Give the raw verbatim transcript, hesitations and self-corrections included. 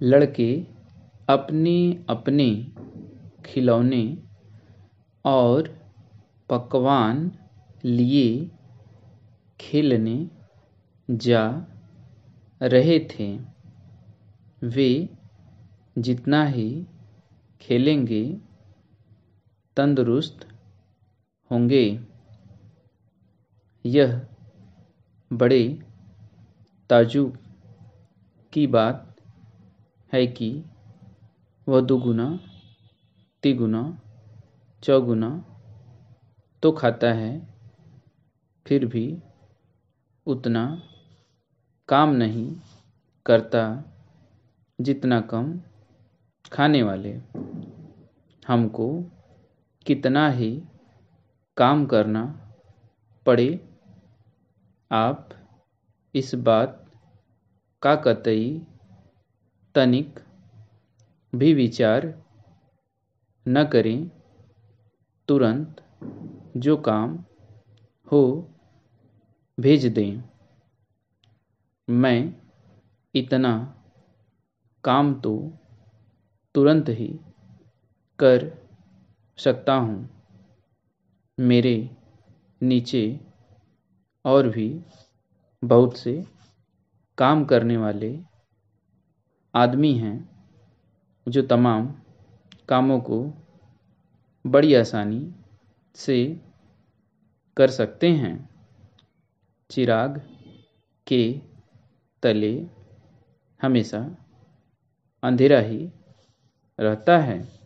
लड़के अपने अपने खिलौने और पकवान लिए खेलने जा रहे थे। वे जितना ही खेलेंगे तंदुरुस्त होंगे। यह बड़े ताज्जुब की बात है कि वह दुगुना तिगुना चौगुना तो खाता है, फिर भी उतना काम नहीं करता जितना कम खाने वाले। हमको कितना ही काम करना पड़े, आप इस बात का कतई तनिक भी विचार न करें। तुरंत जो काम हो भेज दें। मैं इतना काम तो तुरंत ही कर सकता हूँ। मेरे नीचे और भी बहुत से काम करने वाले आदमी हैं जो तमाम कामों को बड़ी आसानी से कर सकते हैं। चिराग के तले हमेशा अंधेरा ही रहता है।